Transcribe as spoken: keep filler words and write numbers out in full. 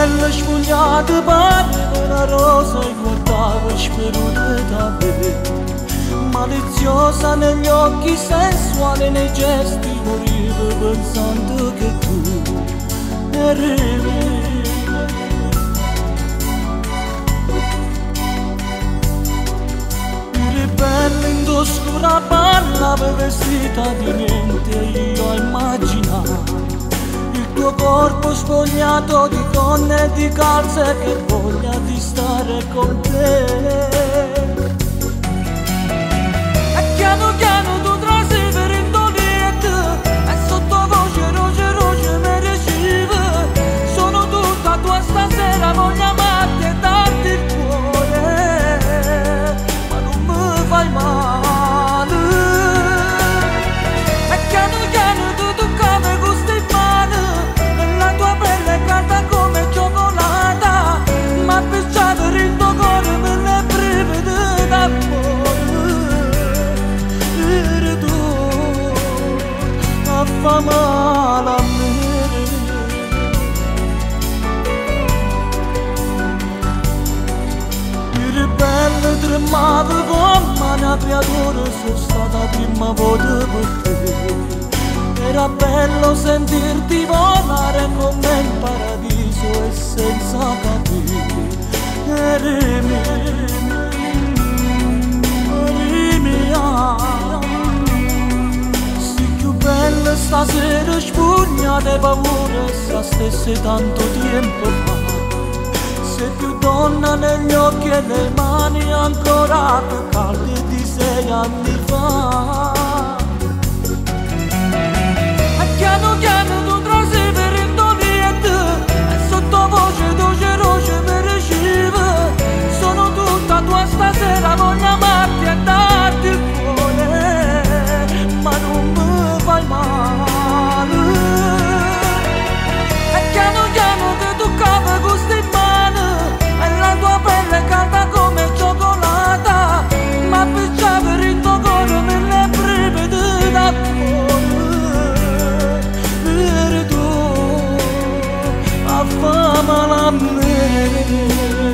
bella sfogliata pare una rosa e guardavo sperone da te, maliziosa negli occhi, sensuale nei gesti, morivo pensando che tu eri me. Eri bella indosso una palla vestita di niente, io ho immaginato il tuo corpo spogliato di gonne e di calze, che voglia di stare con te. E piano piano tu trasi per indoliet, e sottovoce roce roce mi recive. Sono tutta tua stasera, voglio amarti e darti il cuore, ma non mi fai male. E piano piano tu toccavi gusto in mano, la tua pelle calda come cioccolata, ma picciato il tuo cuore per le brivide d'amore. Eri tu a fa male a me. Eri bella e tremavo come una creatura, sono stata la prima volta per te. Era bello sentirti volare con me in paradiso e senza capire. Eri mia, eri mia. Sei più bella stasera, spugnata e paura, se stesse tanto tempo fa. Sei più donna negli occhi e le mani ancora più calde di sei anni fa. Piano piano tu trasi per indoliet, e sottovoce dolce roce mi recive. Sono tutta tua stasera, voglio amarti e darti il cuore, ma non mi fai male. E piano piano ti toccava gusto in mano, e la tua pelle calda come cioccolata, ma picciava il tuo cuore per le brivide d'amore. Eri tu a fa male a me.